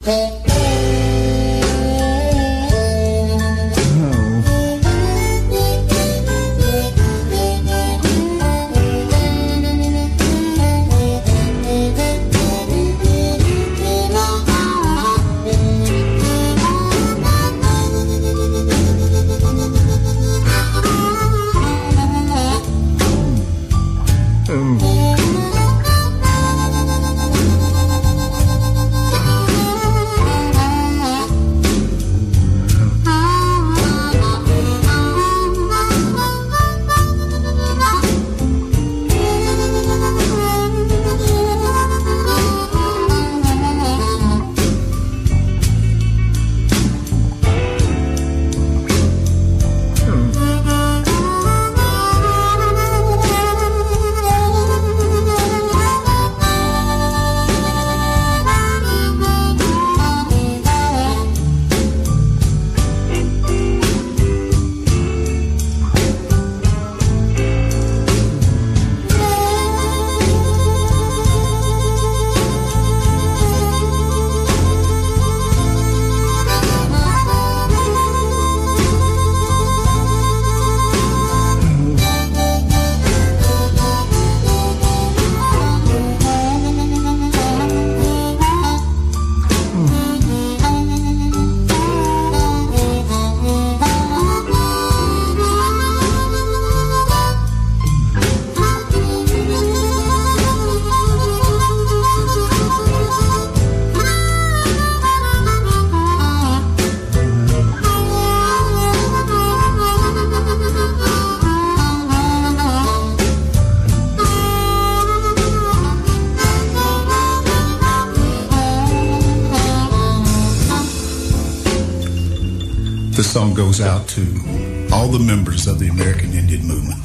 This song goes out to all the members of the American Indian movement,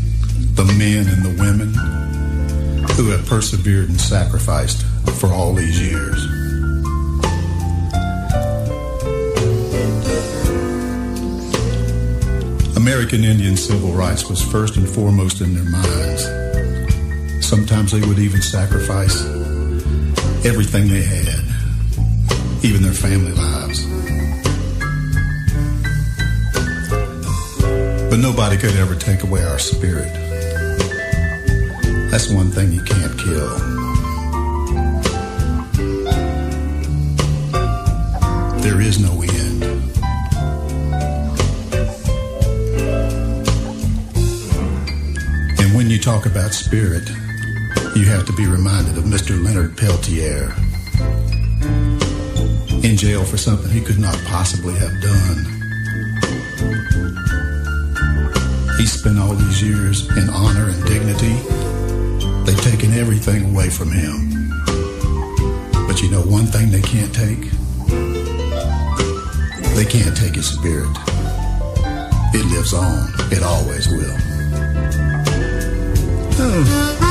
the men and the women who have persevered and sacrificed for all these years. American Indian civil rights was first and foremost in their minds. Sometimes they would even sacrifice everything they had, even their family lives. But nobody could ever take away our spirit. That's one thing you can't kill. There is no end. And when you talk about spirit, you have to be reminded of Mr. Leonard Peltier, in jail for something he could not possibly have done. He spent all these years in honor and dignity. They've taken everything away from him. But you know one thing they can't take? They can't take his spirit. It lives on. It always will. Oh.